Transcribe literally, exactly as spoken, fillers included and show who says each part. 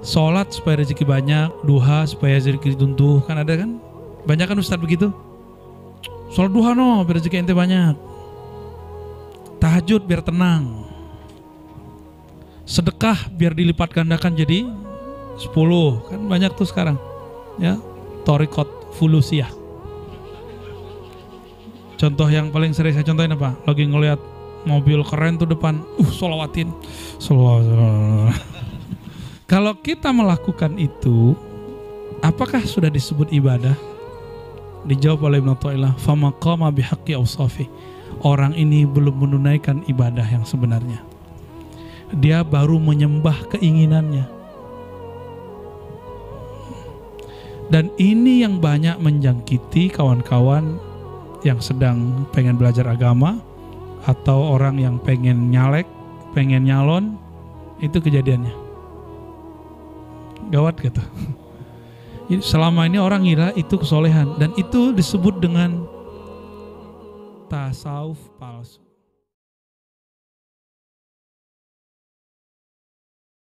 Speaker 1: Sholat supaya rezeki banyak, duha supaya rezeki tuntuh, kan ada kan? Banyak kan Ustadz begitu? Sholat duha no, biar rezeki ente banyak. Tahajud biar tenang. Sedekah biar dilipat gandakan jadi sepuluh, kan banyak tuh sekarang. Ya, Thariqat Fulusiyah. Contoh yang paling sering saya contohin apa? Lagi ngelihat mobil keren tuh depan, uh sholawatin, sholawat. Kalau kita melakukan itu, apakah sudah disebut ibadah? Dijawab oleh Ibnu Athaillah, famaqama bihaqqi awsafi. Orang ini belum menunaikan ibadah yang sebenarnya. Dia baru menyembah keinginannya. Dan ini yang banyak menjangkiti kawan-kawan yang sedang pengen belajar agama atau orang yang pengen nyalek, pengen nyalon, itu kejadiannya. Gawat gitu. Selama ini orang ngira itu kesolehan dan itu disebut dengan tasawuf palsu.